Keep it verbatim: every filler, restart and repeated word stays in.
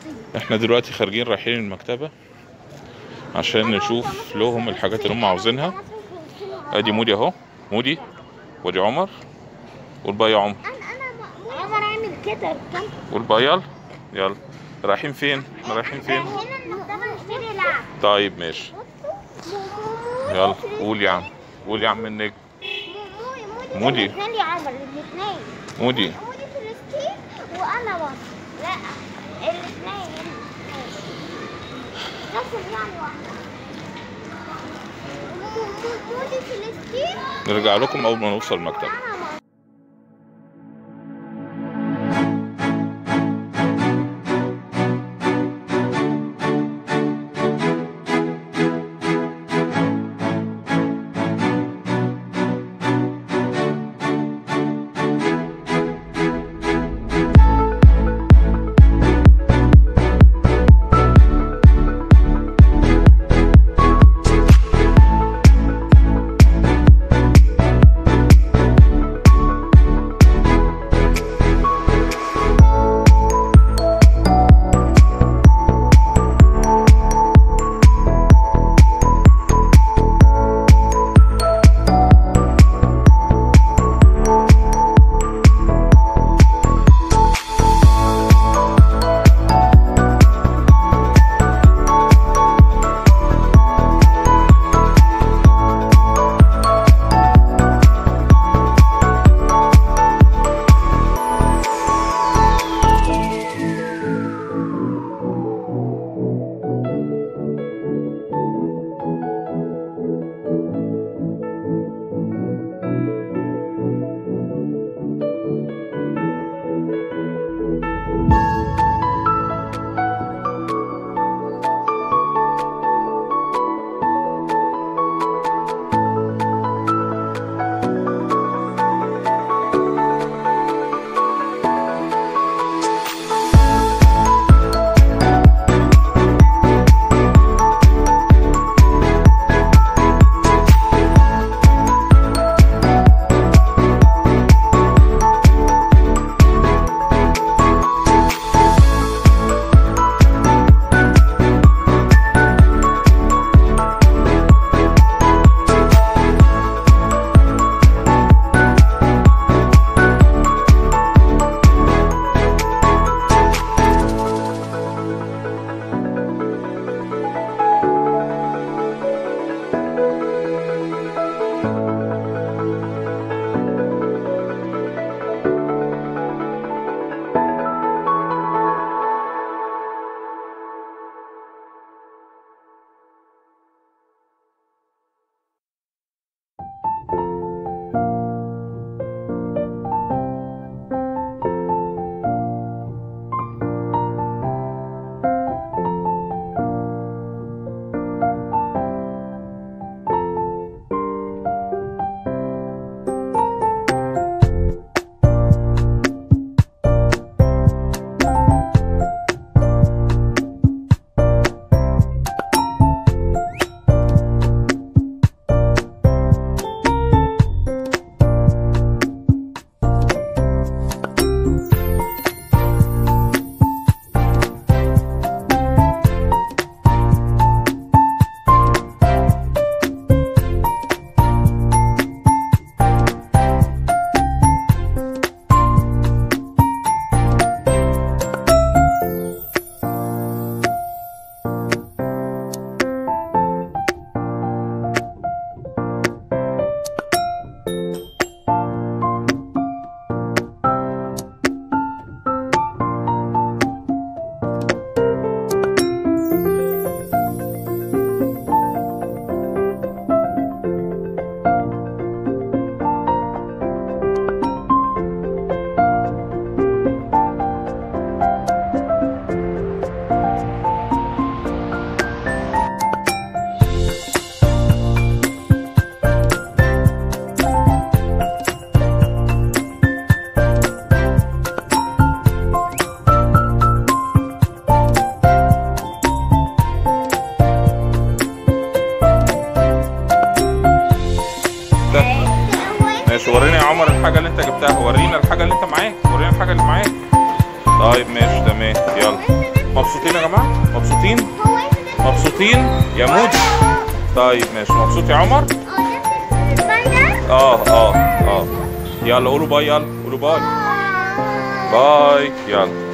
احنا دلوقتي خارجين رايحين المكتبة عشان نشوف لهم الحاجات اللي هم عاوزينها. ادي مودي اهو، مودي ودي عمر والباقي عمر. انا عمر اعمل كده والباقي يلا يلا. رايحين فين؟ احنا رايحين فين؟ هنا المكتبة نشتري لعب. طيب ماشي يلا قول يا عم، قول يا عم النجم. مودي الاثنين يا عمر، الاثنين. مودي مودي فلسطين وانا مصر. لا الاثنين نفس يعني واحدة. مودي فلسطين. نرجع لكم اول ما نوصل المكتبة. ماشي. وريني يا عمر الحاجة اللي انت جبتها، ورينا الحاجة اللي انت معاك، ورينا الحاجة اللي معاك. طيب ماشي تمام يلا. مبسوطين يا جماعه؟ مبسوطين؟ هو انت ده مبسوطين يا مودي؟ طيب ماشي، مبسوط يا عمر؟ اه اه اه يلا قولوا باي، يلا قولوا باي. باي يلا.